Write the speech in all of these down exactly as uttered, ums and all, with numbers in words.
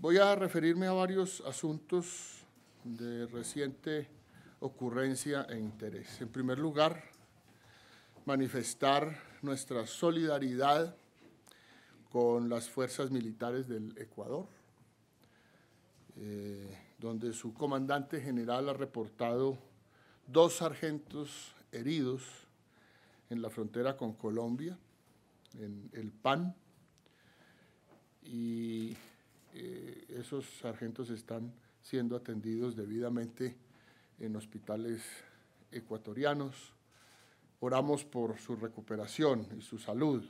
Voy a referirme a varios asuntos de reciente ocurrencia e interés. En primer lugar, manifestar nuestra solidaridad con las fuerzas militares del Ecuador, eh, donde su comandante general ha reportado dos sargentos heridos en la frontera con Colombia, en El Pan, y eh, esos sargentos están siendo atendidos debidamente en hospitales ecuatorianos. Oramos por su recuperación y su salud.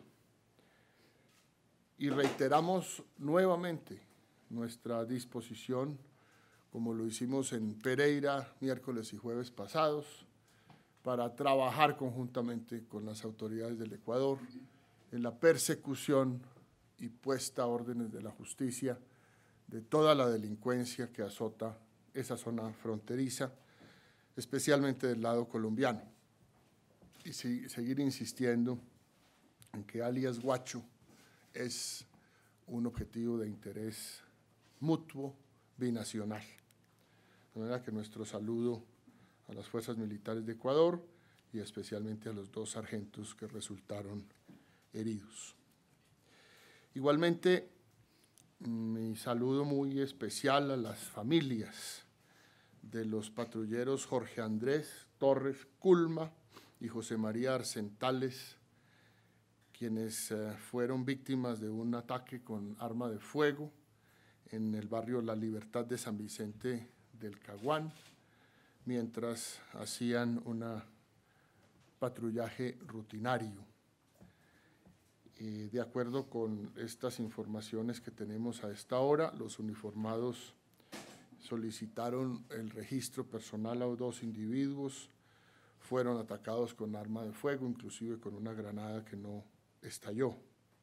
Y reiteramos nuevamente nuestra disposición, como lo hicimos en Pereira miércoles y jueves pasados, para trabajar conjuntamente con las autoridades del Ecuador en la persecución y puesta a órdenes de la justicia de toda la delincuencia que azota esa zona fronteriza, especialmente del lado colombiano. Y si, seguir insistiendo en que alias Guacho es un objetivo de interés mutuo binacional. De manera que nuestro saludo a las fuerzas militares de Ecuador y especialmente a los dos sargentos que resultaron heridos. Igualmente, mi saludo muy especial a las familias de los patrulleros Jorge Andrés Torres Culma y José María Arcentales, quienes eh, fueron víctimas de un ataque con arma de fuego en el barrio La Libertad de San Vicente del Caguán, mientras hacían un patrullaje rutinario. Eh, de acuerdo con estas informaciones que tenemos a esta hora, los uniformados solicitaron el registro personal a dos individuos, fueron atacados con arma de fuego, inclusive con una granada que no estalló.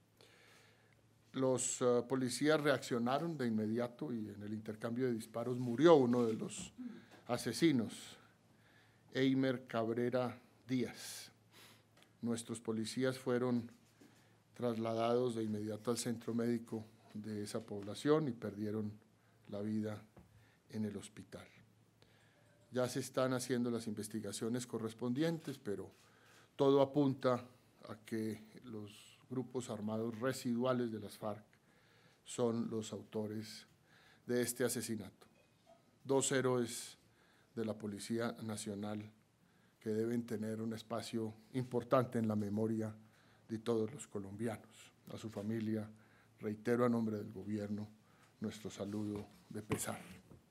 Los uh, policías reaccionaron de inmediato y en el intercambio de disparos murió uno de los asesinos, Eimer Cabrera Díaz. Nuestros policías fueron trasladados de inmediato al centro médico de esa población y perdieron la vida en el hospital. Ya se están haciendo las investigaciones correspondientes, pero todo apunta a que los grupos armados residuales de las FARC son los autores de este asesinato. Dos héroes de la Policía Nacional que deben tener un espacio importante en la memoria de todos los colombianos. A su familia, reitero a nombre del gobierno nuestro saludo de pesar.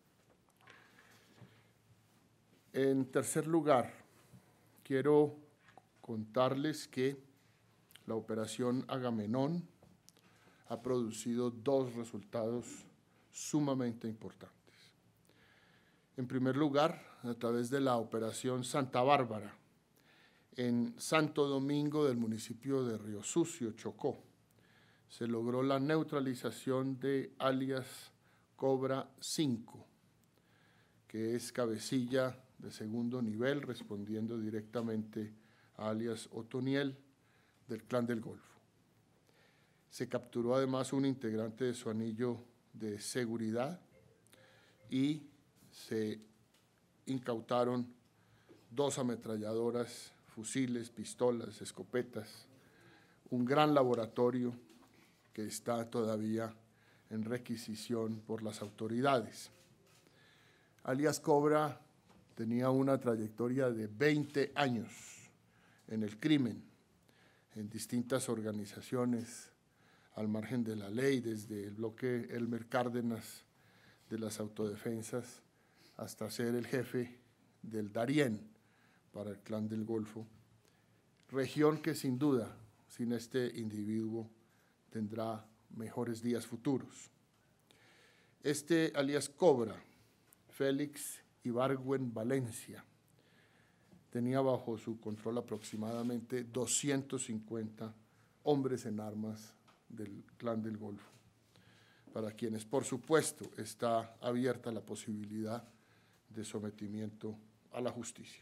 En tercer lugar, quiero contarles que la operación Agamenón ha producido dos resultados sumamente importantes. En primer lugar, a través de la operación Santa Bárbara, en Santo Domingo del municipio de Río Sucio, Chocó, se logró la neutralización de alias Cobra cinco, que es cabecilla de segundo nivel, respondiendo directamente a alias Otoniel, del Clan del Golfo. Se capturó además un integrante de su anillo de seguridad y se incautaron dos ametralladoras, fusiles, pistolas, escopetas, un gran laboratorio que está todavía en requisición por las autoridades. Alias Cobra tenía una trayectoria de veinte años en el crimen, en distintas organizaciones al margen de la ley, desde el bloque Elmer Cárdenas de las autodefensas hasta ser el jefe del Darién para el Clan del Golfo, región que sin duda, sin este individuo, tendrá mejores días futuros. Este alias Cobra, Félix Ibargüen Valencia, tenía bajo su control aproximadamente doscientos cincuenta hombres en armas del Clan del Golfo, para quienes, por supuesto, está abierta la posibilidad de sometimiento a la justicia.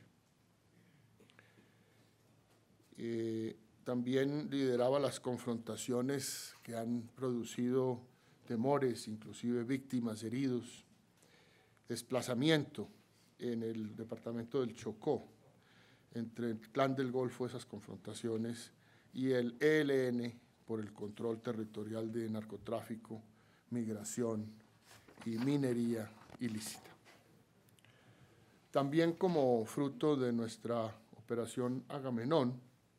Eh, también lideraba las confrontaciones que han producido temores, inclusive víctimas, heridos, desplazamiento en el departamento del Chocó, entre el Clan del Golfo, esas confrontaciones, y el E L N por el control territorial de narcotráfico, migración y minería ilícita. También como fruto de nuestra operación Agamenón,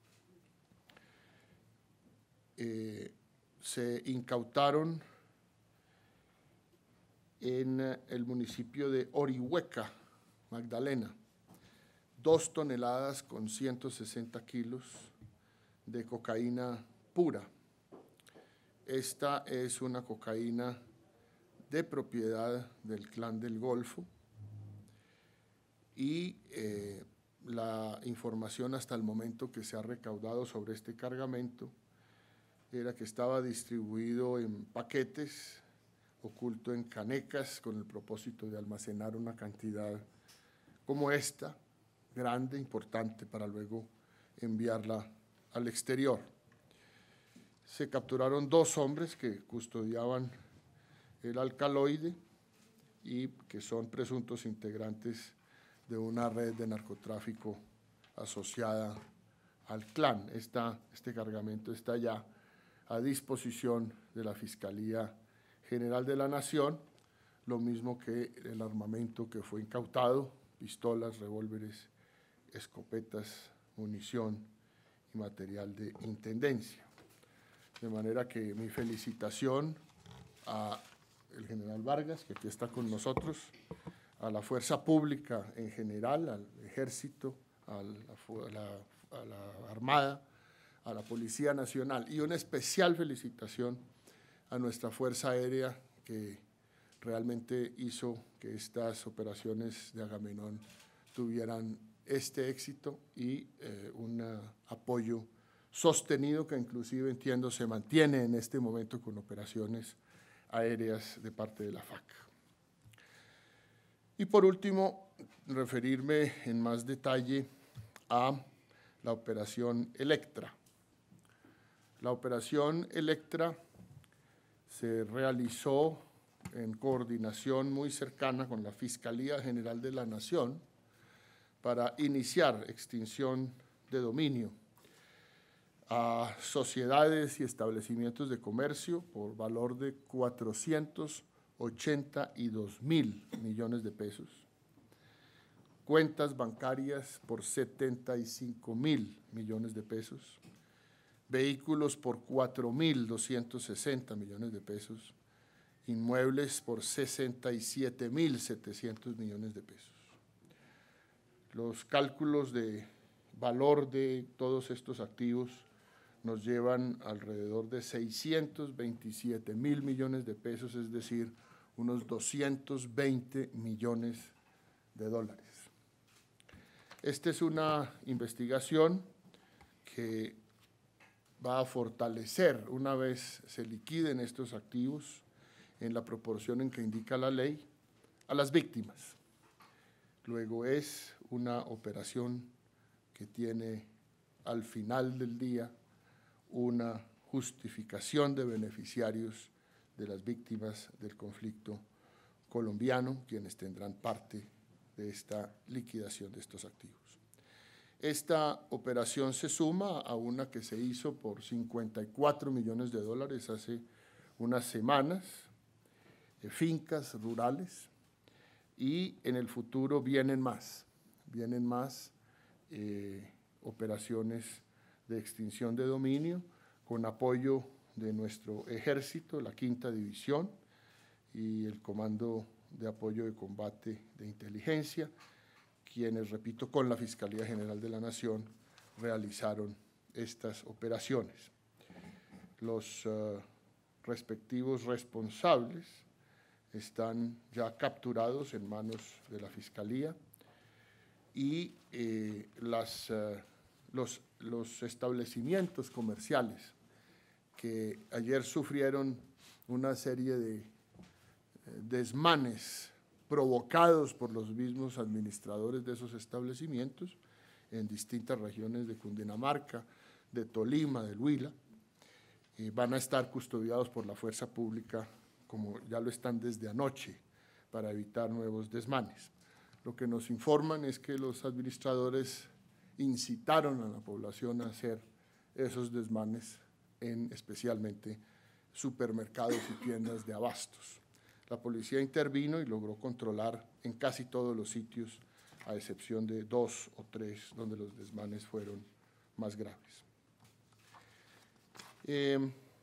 eh, se incautaron en el municipio de Orihueca, Magdalena, dos toneladas con ciento sesenta kilos de cocaína pura. Esta es una cocaína de propiedad del Clan del Golfo y eh, la información hasta el momento que se ha recaudado sobre este cargamento era que estaba distribuido en paquetes, oculto en canecas, con el propósito de almacenar una cantidad como esta, grande, importante, para luego enviarla al exterior. Se capturaron dos hombres que custodiaban el alcaloide y que son presuntos integrantes de una red de narcotráfico asociada al clan. Esta, este cargamento está ya a disposición de la Fiscalía General de la Nación, lo mismo que el armamento que fue incautado, pistolas, revólveres, escopetas, munición y material de intendencia. De manera que mi felicitación al general Vargas, que aquí está con nosotros, a la fuerza pública en general, al ejército, a la, a la, a la Armada, a la Policía Nacional, y una especial felicitación a nuestra Fuerza Aérea, que realmente hizo que estas operaciones de Agamenón tuvieran este éxito y eh, un apoyo sostenido que inclusive, entiendo, se mantiene en este momento con operaciones aéreas de parte de la F A C. Y por último, referirme en más detalle a la operación Electra. La operación Electra se realizó en coordinación muy cercana con la Fiscalía General de la Nación para iniciar extinción de dominio a sociedades y establecimientos de comercio por valor de cuatrocientos ochenta y dos mil millones de pesos, cuentas bancarias por setenta y cinco mil millones de pesos, vehículos por cuatro mil doscientos sesenta millones de pesos, inmuebles por sesenta y siete mil setecientos millones de pesos. Los cálculos de valor de todos estos activos nos llevan alrededor de seiscientos veintisiete mil millones de pesos, es decir, unos doscientos veinte millones de dólares. Esta es una investigación que va a fortalecer, una vez se liquiden estos activos, en la proporción en que indica la ley, a las víctimas. Luego es una operación que tiene al final del día una justificación de beneficiarios de las víctimas del conflicto colombiano, quienes tendrán parte de esta liquidación de estos activos. Esta operación se suma a una que se hizo por cincuenta y cuatro millones de dólares hace unas semanas, de fincas rurales, y en el futuro vienen más, vienen más eh, operaciones de extinción de dominio con apoyo de nuestro ejército, la quinta división y el Comando de Apoyo de Combate de Inteligencia, quienes, repito, con la Fiscalía General de la Nación realizaron estas operaciones. Los uh, respectivos responsables están ya capturados en manos de la Fiscalía y eh, las, uh, los, los establecimientos comerciales que ayer sufrieron una serie de eh, desmanes provocados por los mismos administradores de esos establecimientos en distintas regiones de Cundinamarca, de Tolima, del Huila, eh, van a estar custodiados por la fuerza pública como ya lo están desde anoche, para evitar nuevos desmanes. Lo que nos informan es que los administradores incitaron a la población a hacer esos desmanes en especialmente supermercados y tiendas de abastos. La policía intervino y logró controlar en casi todos los sitios, a excepción de dos o tres donde los desmanes fueron más graves. Eh,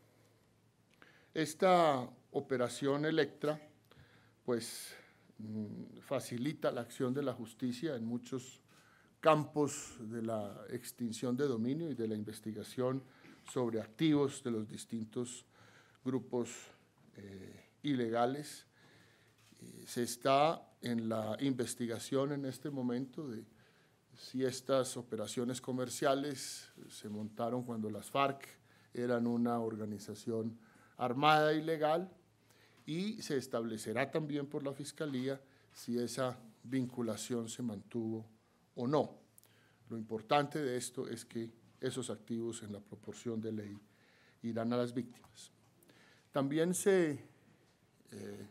esta operación Electra, pues, facilita la acción de la justicia en muchos campos de la extinción de dominio y de la investigación sobre activos de los distintos grupos eh, ilegales. Eh, se está en la investigación en este momento de si estas operaciones comerciales se montaron cuando las FARC eran una organización armada ilegal, y se establecerá también por la Fiscalía si esa vinculación se mantuvo o no. Lo importante de esto es que esos activos en la proporción de ley irán a las víctimas. También se, eh,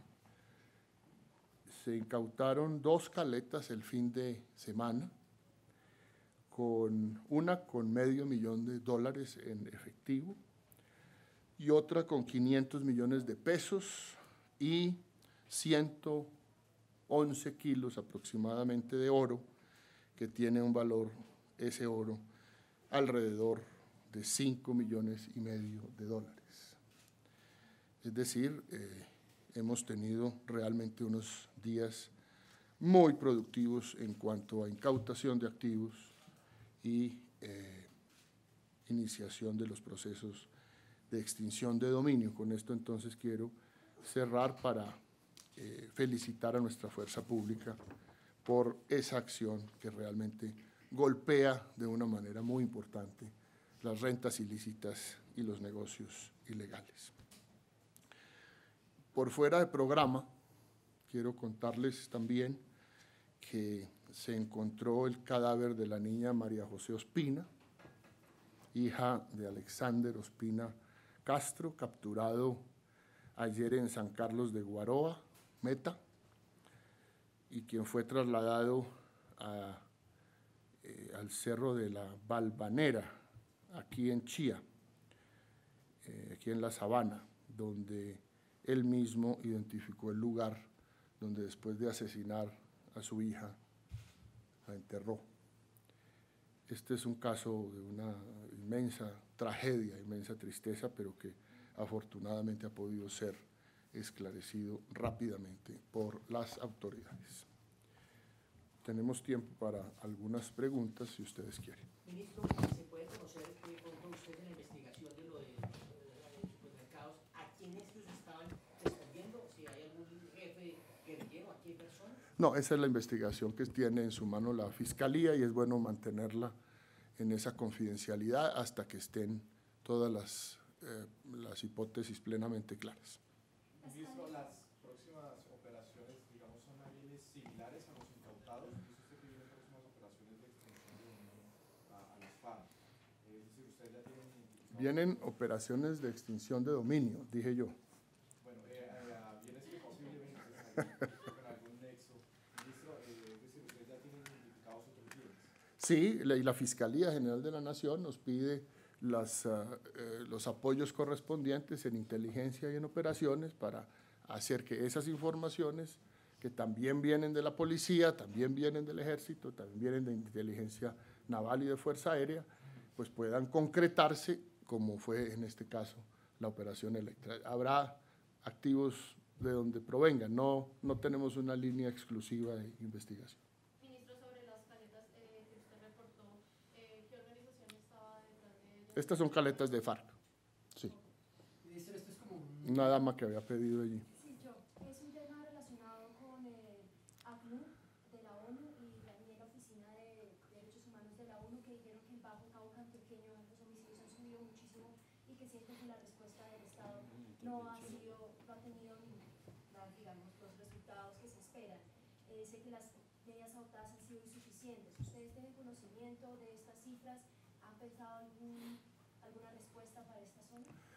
se incautaron dos caletas el fin de semana, con una con medio millón de dólares en efectivo y otra con quinientos millones de pesos y ciento once kilos aproximadamente de oro, que tiene un valor, ese oro, alrededor de cinco millones y medio de dólares. Es decir, eh, hemos tenido realmente unos días muy productivos en cuanto a incautación de activos y eh, iniciación de los procesos de extinción de dominio. Con esto entonces quiero cerrar para eh, felicitar a nuestra fuerza pública por esa acción que realmente golpea de una manera muy importante las rentas ilícitas y los negocios ilegales. Por fuera de programa, quiero contarles también que se encontró el cadáver de la niña María José Ospina, hija de Alexander Ospina Castro, capturado ayer en San Carlos de Guaroa, Meta, y quien fue trasladado a, eh, al Cerro de la Balvanera, aquí en Chía, eh, aquí en la Sabana, donde él mismo identificó el lugar donde después de asesinar a su hija, la enterró. Este es un caso de una inmensa tragedia, inmensa tristeza, pero que afortunadamente ha podido ser esclarecido rápidamente por las autoridades. Tenemos tiempo para algunas preguntas, si ustedes quieren. Ministro, ¿se puede conocer qué contó usted en la investigación de lo de, de los supermercados? ¿A quiénes ellos estaban respondiendo? ¿Si hay algún jefe guerrillero, a qué persona? No, esa es la investigación que tiene en su mano la Fiscalía y es bueno mantenerla en esa confidencialidad hasta que estén todas las, eh, las hipótesis plenamente claras. Ministro, las próximas operaciones, digamos, son a bienes similares a los incautados. Dice usted que vienen próximas operaciones de extensión de dominio a, a las FARC. Eh, es decir, ustedes ya tienen identificado. Vienen operaciones de extinción de dominio, dije yo. Bueno, eh, a bienes que posiblemente con algún nexo. Ministro, eh, es decir, ustedes ya tienen identificados otros bienes. Sí, la, y la Fiscalía General de la Nación nos pide las, uh, eh, los apoyos correspondientes en inteligencia y en operaciones para hacer que esas informaciones, que también vienen de la policía, también vienen del ejército, también vienen de inteligencia naval y de fuerza aérea, pues puedan concretarse como fue en este caso la operación Electra. Habrá activos de donde provengan, no, no tenemos una línea exclusiva de investigación. Ministro, sobre las caletas eh, que usted reportó, eh, ¿qué organización estaba detrás de ellas? Estas son caletas de FARC, sí. Ministro, esto es como un... Una dama que había pedido allí. Sí, yo. Es un tema relacionado con eh, ACNUR de la ONU y también la Oficina de Derechos Humanos de la ONU, que dijeron que en Bajo Cauca antioqueño los homicidios han subido muchísimo y que sienten que la respuesta del Estado no ha sido, no ha tenido, la, digamos, los resultados que se esperan. Eh, sé que las medidas adoptadas han sido insuficientes. ¿Ustedes tienen conocimiento de estas cifras? ¿Han pensado algún, alguna respuesta para esta zona?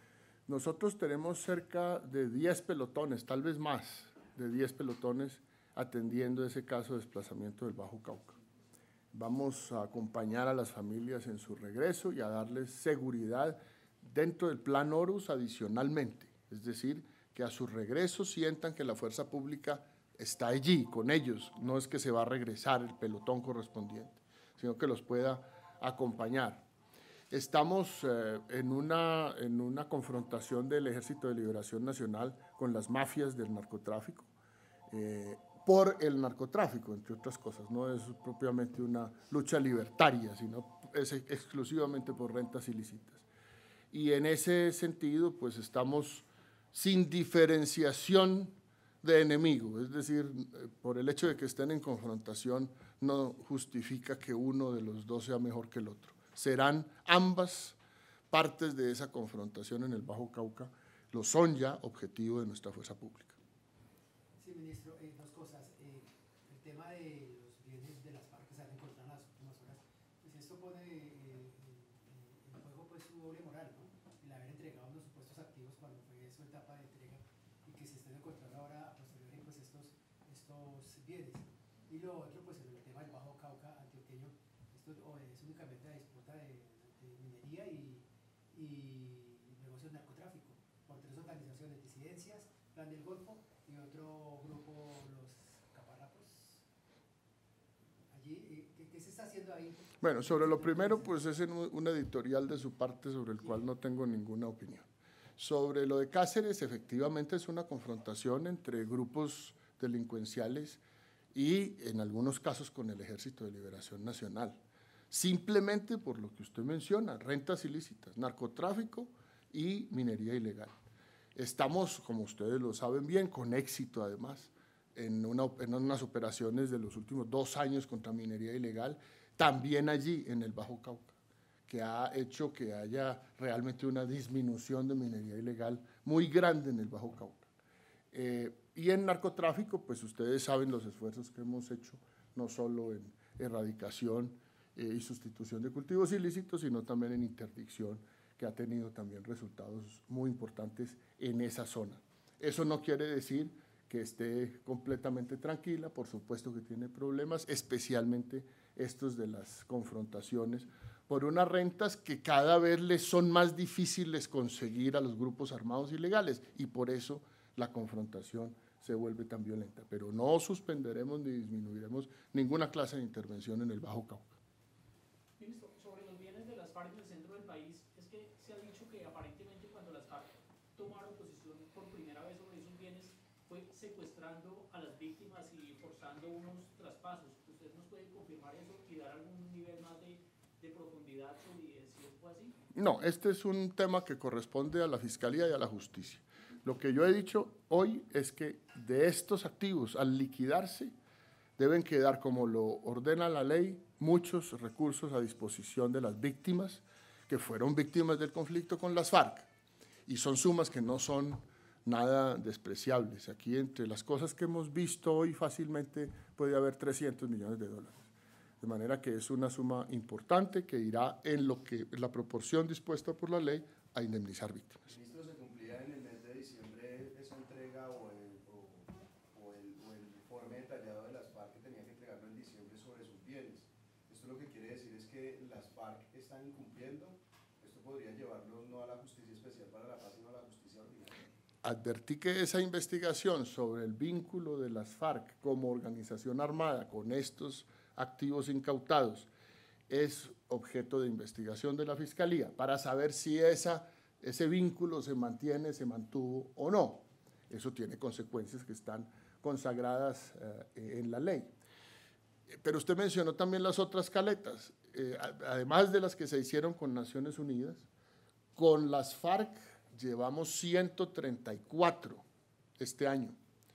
Nosotros tenemos cerca de diez pelotones, tal vez más de diez pelotones atendiendo ese caso de desplazamiento del Bajo Cauca. Vamos a acompañar a las familias en su regreso y a darles seguridad dentro del Plan Horus adicionalmente, es decir, que a su regreso sientan que la fuerza pública está allí con ellos, no es que se va a regresar el pelotón correspondiente, sino que los pueda acompañar. Estamos eh, en, una, en una confrontación del Ejército de Liberación Nacional con las mafias del narcotráfico, eh, por el narcotráfico, entre otras cosas, no es propiamente una lucha libertaria, sino es exclusivamente por rentas ilícitas. Y en ese sentido, pues estamos sin diferenciación de enemigo, es decir, por el hecho de que estén en confrontación no justifica que uno de los dos sea mejor que el otro. Serán ambas partes de esa confrontación en el Bajo Cauca, lo son ya objetivo de nuestra fuerza pública. Sí, ministro, eh, dos cosas. Eh, el tema de los bienes de las FARC que se han encontrado en las últimas horas, pues esto pone eh, en juego pues su doble moral, ¿no? El haber entregado los supuestos activos cuando fue su etapa de entrega y que se estén encontrando ahora a posteriori pues estos, estos bienes. Y lo otro, pues el tema del Bajo Cauca antioqueño, esto es únicamente la disputa de, de minería y, y negocios de narcotráfico por tres organizaciones, disidencias, Plan del Golfo y otro grupo, los Caparrapos. Allí, ¿qué, qué se está haciendo ahí? Bueno, sobre lo primero, pues es en un editorial de su parte sobre el cual no tengo ninguna opinión. Sobre lo de Cáceres, efectivamente es una confrontación entre grupos delincuenciales y en algunos casos con el Ejército de Liberación Nacional, simplemente por lo que usted menciona, rentas ilícitas, narcotráfico y minería ilegal. Estamos, como ustedes lo saben bien, con éxito además, en, una, en unas operaciones de los últimos dos años contra minería ilegal, también allí en el Bajo Cauca, que ha hecho que haya realmente una disminución de minería ilegal muy grande en el Bajo Cauca. Eh, y en narcotráfico, pues ustedes saben los esfuerzos que hemos hecho, no solo en erradicación eh, y sustitución de cultivos ilícitos, sino también en interdicción, que ha tenido también resultados muy importantes en esa zona. Eso no quiere decir que esté completamente tranquila, por supuesto que tiene problemas, especialmente estos de las confrontaciones, por unas rentas que cada vez les son más difíciles conseguir a los grupos armados ilegales y por eso la confrontación se vuelve tan violenta. Pero no suspenderemos ni disminuiremos ninguna clase de intervención en el Bajo Cauca. Ministro, sobre los bienes de las FARC en el centro del país, es que se ha dicho que aparentemente cuando las FARC tomaron posición por primera vez sobre esos bienes fue secuestrando a las víctimas y forzando unos traspasos. ¿Usted nos puede confirmar eso y dar algún nivel más de, de profundidad sobre si fue así? No, este es un tema que corresponde a la Fiscalía y a la Justicia. Lo que yo he dicho hoy es que de estos activos, al liquidarse, deben quedar, como lo ordena la ley, muchos recursos a disposición de las víctimas que fueron víctimas del conflicto con las FARC. Y son sumas que no son nada despreciables. Aquí, entre las cosas que hemos visto hoy, fácilmente puede haber trescientos millones de dólares. De manera que es una suma importante que irá en lo que en la proporción dispuesta por la ley a indemnizar víctimas. Ministro, ¿se cumplía en el mes de diciembre esa entrega o el, o, o el, o el informe detallado de las FARC que tenían que entregarlo en diciembre sobre sus bienes? Esto lo que quiere decir es que las FARC están incumpliendo. Esto podría llevarlos no a la Justicia Especial para la Paz, sino a la Justicia Ordinaria. Advertí que esa investigación sobre el vínculo de las FARC como organización armada con estos activos incautados es objeto de investigación de la Fiscalía para saber si esa, ese vínculo se mantiene, se mantuvo o no. Eso tiene consecuencias que están consagradas eh, en la ley. Pero usted mencionó también las otras caletas, eh, además de las que se hicieron con Naciones Unidas, con las FARC llevamos ciento treinta y cuatro este año.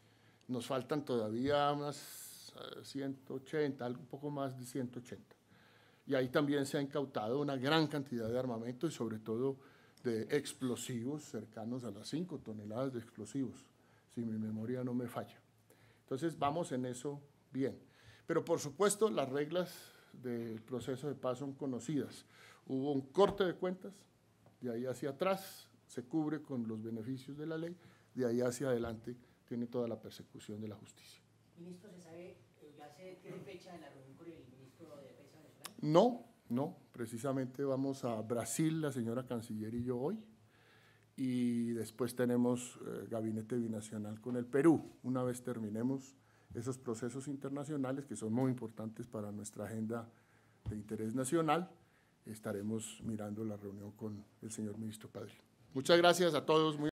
Nos faltan todavía unas ciento ochenta, algo un poco más de ciento ochenta. Y ahí también se ha incautado una gran cantidad de armamento y sobre todo de explosivos cercanos a las cinco toneladas de explosivos, si mi memoria no me falla. Entonces vamos en eso bien. Pero por supuesto las reglas del proceso de paz son conocidas. Hubo un corte de cuentas, de ahí hacia atrás se cubre con los beneficios de la ley, de ahí hacia adelante tiene toda la persecución de la justicia. Ministro, ¿se sabe, eh, ya se tiene fecha de la reunión con el ministro de Defensa venezolano? No, no, precisamente vamos a Brasil, la señora canciller y yo hoy, y después tenemos eh, gabinete binacional con el Perú, una vez terminemos esos procesos internacionales que son muy importantes para nuestra agenda de interés nacional, estaremos mirando la reunión con el señor ministro Padrino. Muchas gracias a todos. Muy